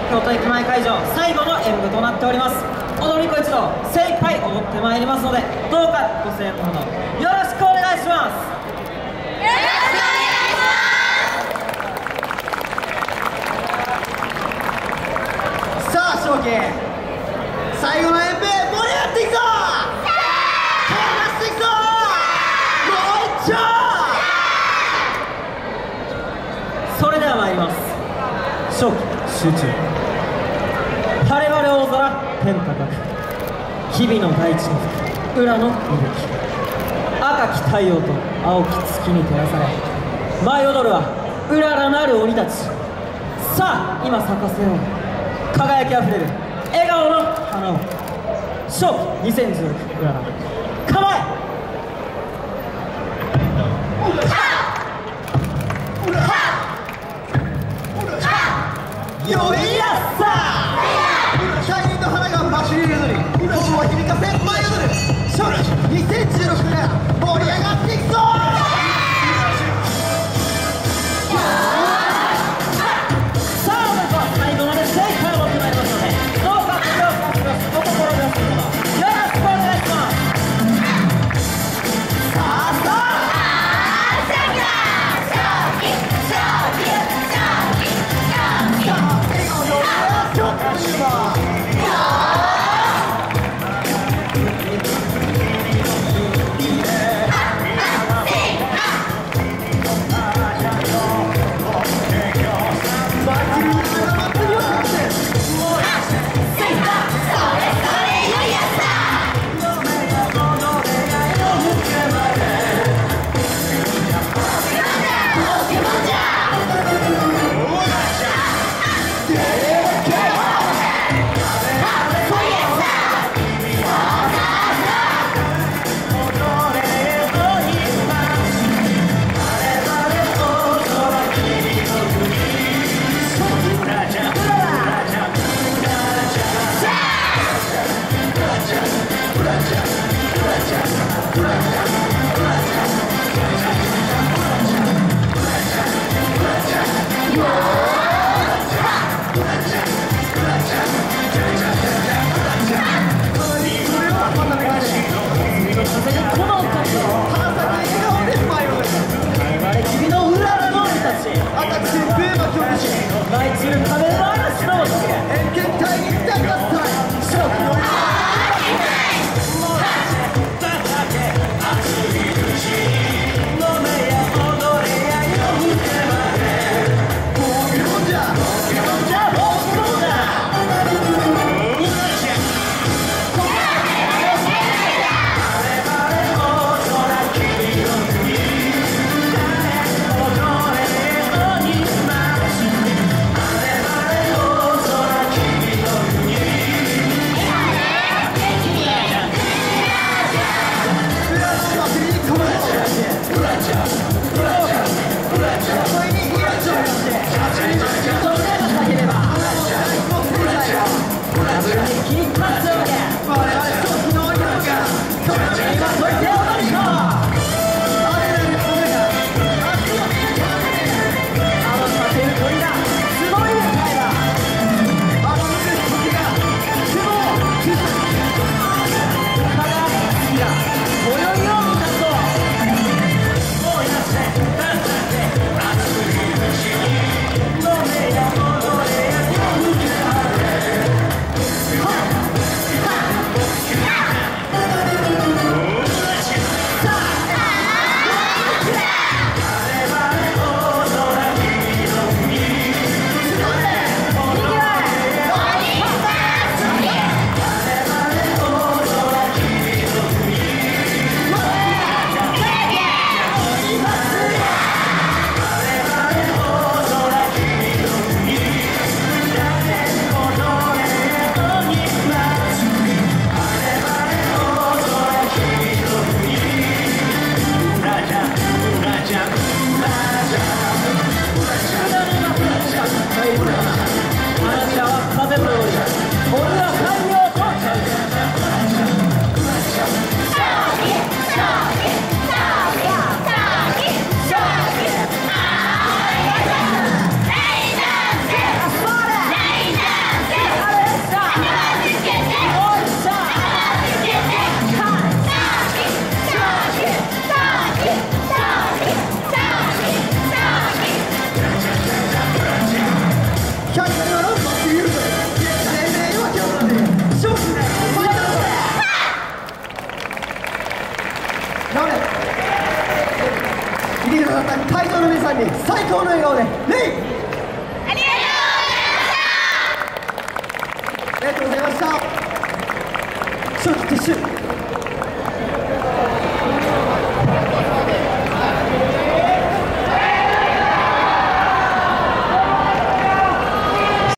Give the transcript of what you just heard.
京都駅前会場最後の演舞となっております。踊り子一同精一杯踊ってまいりますので、どうかご声援のほどよろしくお願いします。 さあ正気、最後の演舞盛り上がっていくぞ。手を出していくぞ。もう一丁。 それでは参ります。正気集中。晴れ晴れ大空天高く、日々の大地の吹く裏の息吹、赤き太陽と青き月に照らされ舞い踊るはうららなる鬼たち。さあ今咲かせよう輝きあふれる笑顔の花を。正気2016うらら構え。 よいやっさ大輪の花が走り踊り、心を響かせ舞い踊る正気2016年盛り上がっていくぞ。 さあ僕は最後まで精一杯踊ってまいりますので、どうかご了承ください。お心をよろしくお願いします。さあさあ頑張れ。見てくださった会場の皆さんに最高の笑顔で礼。 ありがとうございました。 ありがとうございました。初期撤収。